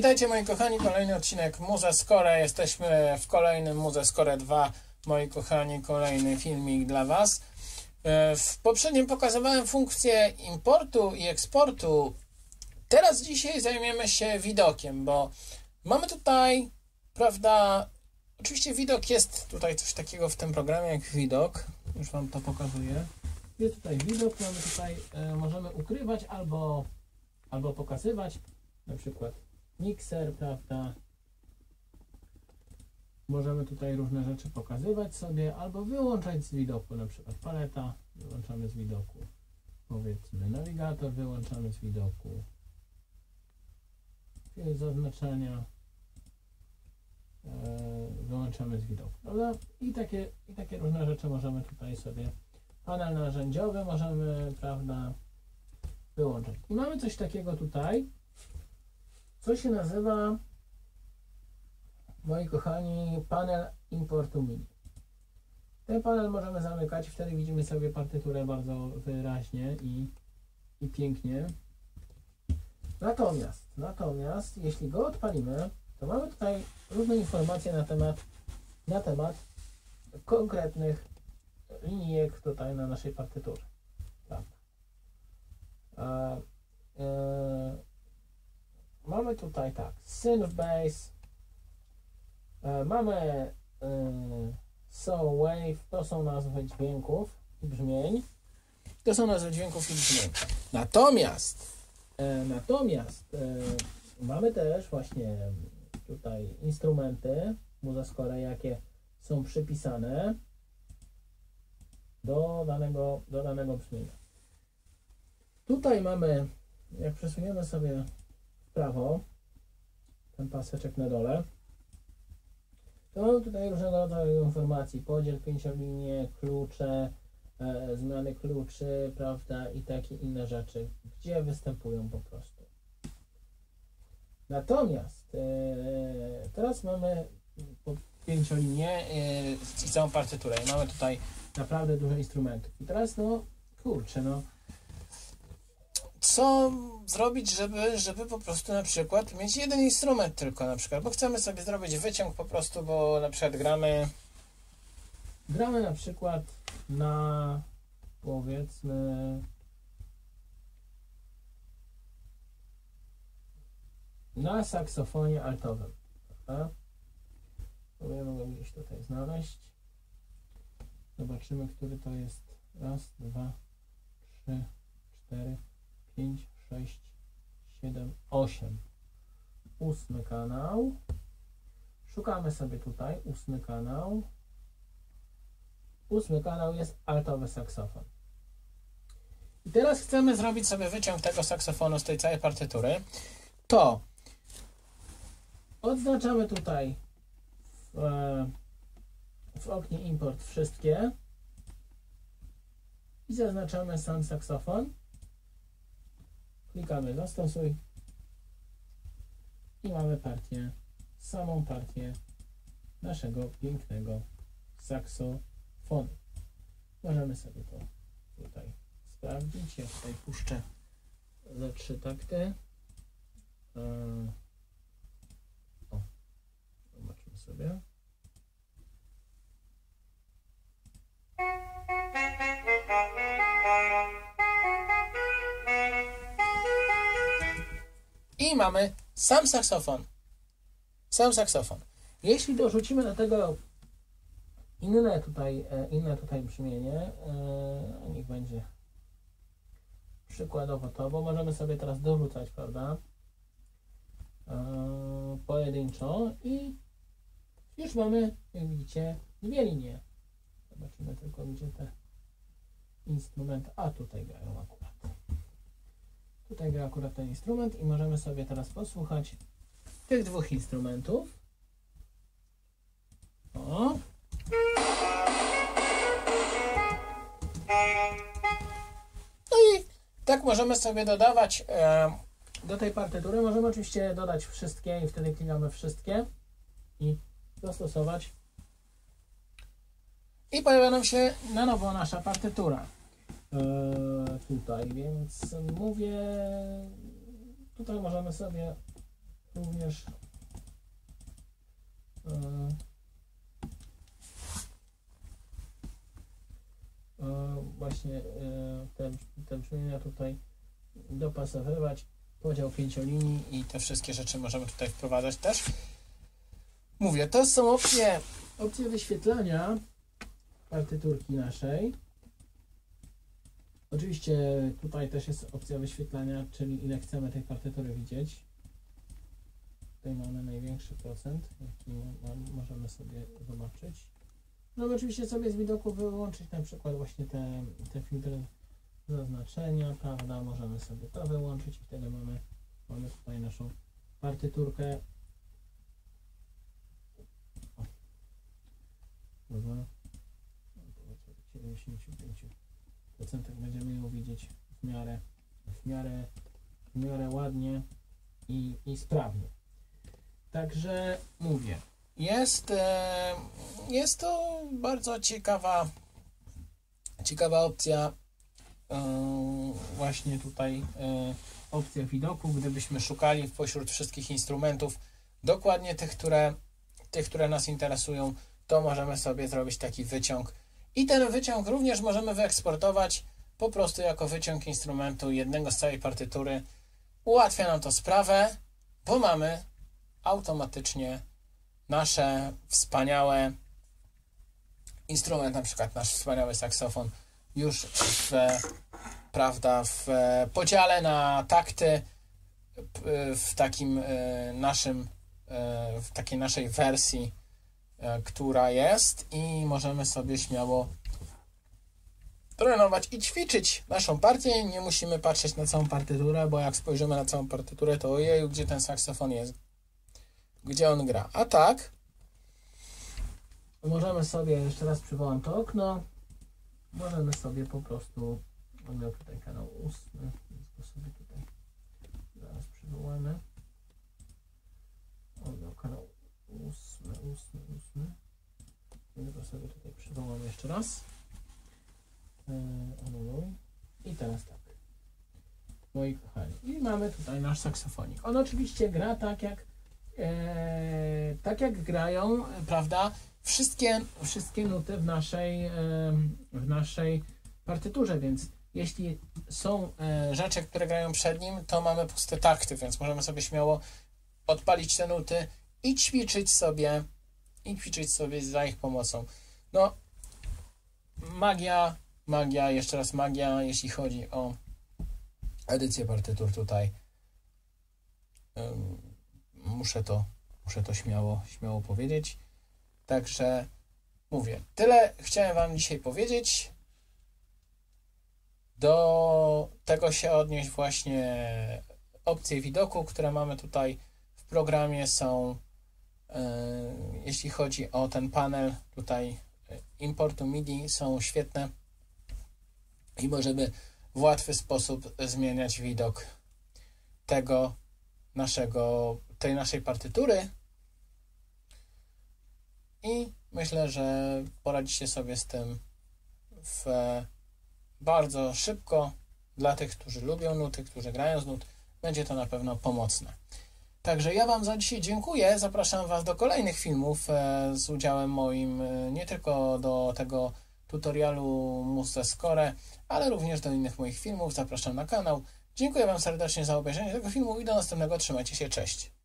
Witajcie moi kochani, kolejny odcinek Muze Score. Jesteśmy w kolejnym Muze Score 2. Moi kochani, kolejny filmik dla Was. W poprzednim pokazywałem funkcję importu i eksportu. Teraz dzisiaj zajmiemy się widokiem, bo mamy tutaj, prawda, oczywiście widok jest tutaj coś takiego w tym programie jak widok. Już Wam to pokazuję. Jest tutaj widok, mamy tutaj, możemy ukrywać albo pokazywać, na przykład mikser, prawda. Możemy tutaj różne rzeczy pokazywać sobie albo wyłączać z widoku, na przykład paleta wyłączamy z widoku, powiedzmy nawigator wyłączamy z widoku, zaznaczenia wyłączamy z widoku, prawda? I takie różne rzeczy możemy tutaj sobie, panel narzędziowy możemy, prawda, wyłączać. I mamy coś takiego tutaj, co się nazywa, moi kochani, panel importu MIDI. Ten panel możemy zamykać, wtedy widzimy sobie partyturę bardzo wyraźnie i pięknie. Natomiast jeśli go odpalimy, to mamy tutaj różne informacje na temat konkretnych linijek tutaj na naszej partyturze. Prawda? Mamy tutaj tak, synth bass, mamy saw wave, to są nazwy dźwięków i brzmień. Natomiast mamy też właśnie tutaj instrumenty Muze Score, jakie są przypisane do danego brzmienia. Tutaj mamy, jak przesuniemy sobie w prawo ten paseczek na dole, to mamy tutaj różnego rodzaju informacji, podziel, pięciolinie, klucze, zmiany kluczy, prawda, i takie inne rzeczy, gdzie występują po prostu. Natomiast teraz mamy pięciolinię i całą partyturę i mamy tutaj naprawdę dużo instrumentów. I teraz co zrobić, żeby po prostu na przykład mieć jeden instrument tylko na przykład, bo chcemy sobie zrobić wyciąg po prostu, bo na przykład gramy na przykład na, powiedzmy, na saksofonie altowym, prawda? Mogę gdzieś tutaj znaleźć. Zobaczymy, który to jest. Raz, dwa, trzy, 4, 5, 6, 7, 8. 8 kanał. Szukamy sobie tutaj 8 kanał. 8 kanał jest altowy saksofon. I teraz chcemy zrobić sobie wyciąg tego saksofonu z tej całej partytury. To odznaczamy tutaj w oknie import wszystkie i zaznaczamy sam saksofon. Klikamy zastosuj i mamy samą partię naszego pięknego saksofonu. Możemy sobie to tutaj sprawdzić. Ja tutaj puszczę za 3 takty. Zobaczmy sobie. I mamy sam saksofon. Jeśli dorzucimy do tego inne tutaj brzmienie, niech będzie przykładowo to, bo możemy sobie teraz dorzucać, prawda, pojedynczo i już mamy, jak widzicie, 2 linie. Zobaczymy tylko, gdzie te instrumenty, a tutaj grają akurat. Tutaj gra akurat ten instrument i możemy sobie teraz posłuchać tych 2 instrumentów. O. No i tak możemy sobie dodawać do tej partytury. Możemy oczywiście dodać wszystkie i wtedy klikamy wszystkie i dostosować. I pojawia nam się na nowo nasza partytura. Tutaj, więc mówię, tutaj możemy sobie również właśnie te brzmienia tutaj dopasowywać, podział pięciolinii i te wszystkie rzeczy możemy tutaj wprowadzać też. Mówię, to są opcje wyświetlania partyturki naszej. Oczywiście tutaj też jest opcja wyświetlania, czyli ile chcemy tej partytury widzieć. Tutaj mamy największy procent, jaki możemy sobie zobaczyć. No oczywiście sobie z widoku wyłączyć na przykład właśnie te filtry zaznaczenia, prawda? Możemy sobie to wyłączyć i wtedy mamy tutaj naszą partyturkę. Dobra. 95% będziemy ją widzieć w miarę ładnie i sprawnie. Także mówię, jest to bardzo ciekawa opcja, właśnie tutaj opcja widoku. Gdybyśmy szukali pośród wszystkich instrumentów dokładnie tych, które nas interesują, to możemy sobie zrobić taki wyciąg i ten wyciąg również możemy wyeksportować po prostu jako wyciąg instrumentu jednego z całej partytury. Ułatwia nam to sprawę, bo mamy automatycznie nasze wspaniałe instrument, na przykład nasz wspaniały saksofon już w podziale na takty w takim w takiej naszej wersji, która jest, i możemy sobie śmiało trenować i ćwiczyć naszą partię. Nie musimy patrzeć na całą partyturę, bo jak spojrzymy na całą partyturę, to ojeju, gdzie ten saksofon jest, gdzie on gra. A tak możemy sobie, jeszcze raz przywołam to okno, możemy sobie po prostu, on miał tutaj kanał 8, więc go sobie tutaj zaraz przywołamy. On miał kanał 8. Więc go sobie tutaj przywołamy jeszcze raz. I teraz tak, moi kochani, i mamy tutaj nasz saksofonik. On oczywiście gra tak jak grają, prawda, wszystkie nuty w naszej partyturze, więc jeśli są rzeczy, które grają przed nim, to mamy puste takty, więc możemy sobie śmiało odpalić te nuty i ćwiczyć sobie za ich pomocą. No, magia, jeszcze raz magia, jeśli chodzi o edycję partytur tutaj. Muszę to śmiało powiedzieć. Także mówię, tyle chciałem Wam dzisiaj powiedzieć. Do tego się odnieść właśnie opcje widoku, które mamy tutaj w programie, są, jeśli chodzi o ten panel tutaj importu MIDI, są świetne i możemy w łatwy sposób zmieniać widok tej naszej partytury i myślę, że poradzicie sobie z tym bardzo szybko. Dla tych, którzy lubią nuty, którzy grają z nut, będzie to na pewno pomocne. Także ja Wam za dzisiaj dziękuję. Zapraszam Was do kolejnych filmów z udziałem moim, nie tylko do tego tutorialu MuseScore, ale również do innych moich filmów. Zapraszam na kanał. Dziękuję Wam serdecznie za obejrzenie tego filmu i do następnego. Trzymajcie się, cześć.